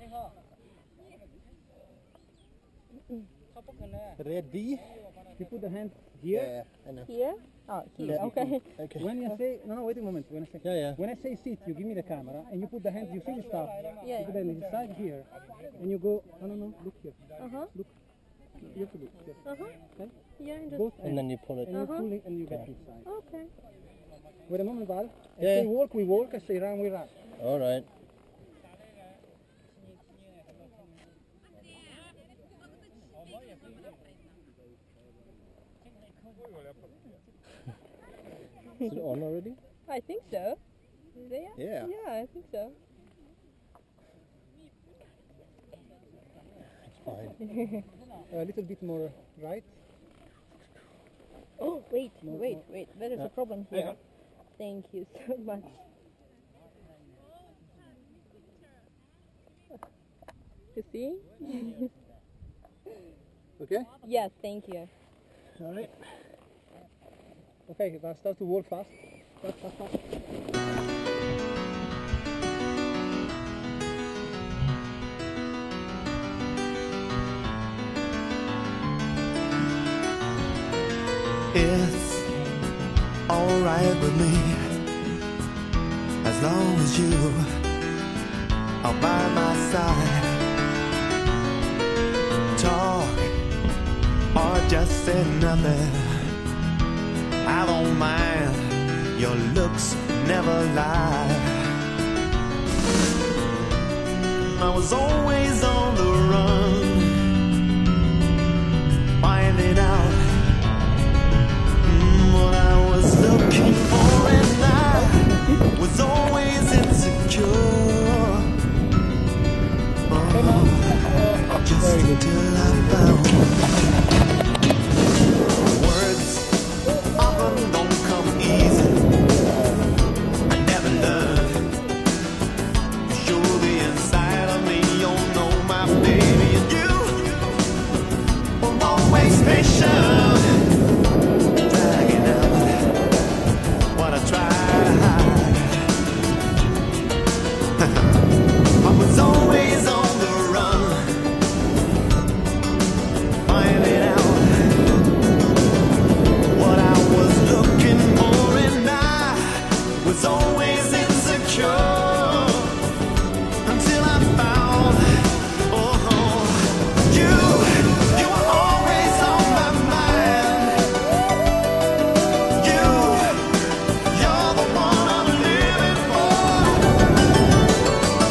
Ready? You put the hand here. Yeah, I know. Here? Oh, here. Okay. Okay. When you say no, wait a moment. When I say when I say sit, you give me the camera and you put the hand. You see the stuff. Yeah. You put them inside here, and you go. No. Look here. Look. You have to look here. Okay. Yeah. Both And then you pull it. and you pull it and you get inside. Okay. Wait a moment, Val. I Yeah. say walk, we walk. I say run, we run. All right. Is it on already? I think so. Is it? Yeah. Yeah, I think so. It's fine. A little bit more right. Oh, wait. There is a problem here. Thank you so much. You see? Okay. Yes, thank you. All right. Okay, now start to walk fast. Fast. It's alright with me as long as you are by my side. Talk or just say nothing, I don't mind, your looks never lie. I was always on the run, finding out what I was looking for, and I was always insecure. Just until I found words often don't come easy. I never learned to show the inside of me. You know my baby, and you were always patient, dragging out what I tried to hide. I was always on the run, finding out what I was looking for, and I was always insecure until I found, you were always on my mind. You're the one I'm living for.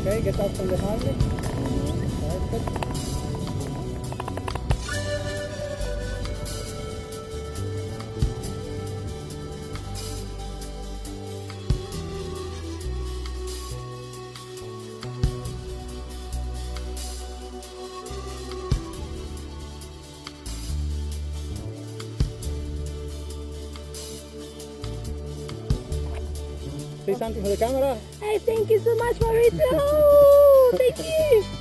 Okay, get out from the Harley. Perfect. Say something for the camera. Hey, thank you so much, Mauricio. Thank you.